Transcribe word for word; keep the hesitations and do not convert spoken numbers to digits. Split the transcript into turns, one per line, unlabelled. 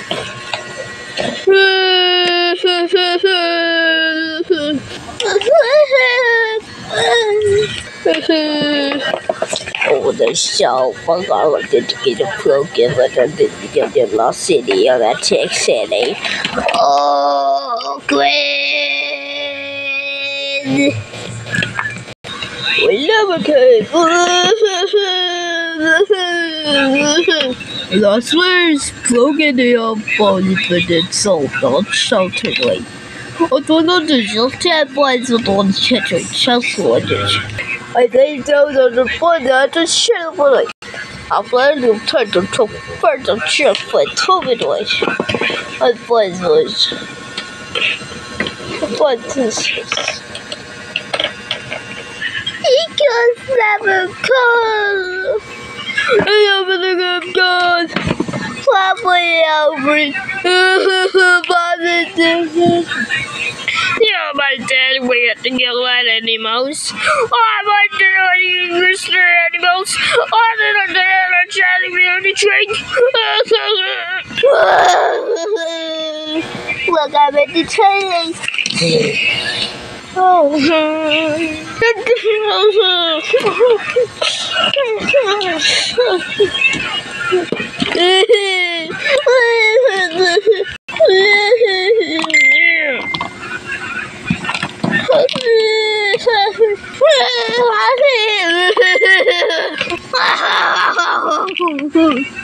我的小报告我就给它 program 我的叫叫老师的要来 check 下来。Oh, great! We love it. Last words broken up on the soul, not shouted away. 我多多只是太不爱做多的事情，笑死我真是。I think those are the boys that are shit for it. I've learned to turn to two birds of cheer for a two bit way. My boys was. What is this? He can never come. I am the good God. Probably over. Yeah, my dad, we have to get let animals. Oh, my dad, you Mister Animals. Oh, my dad, I'm trying to be on the train. Look, I'm at the train. Oh, oh,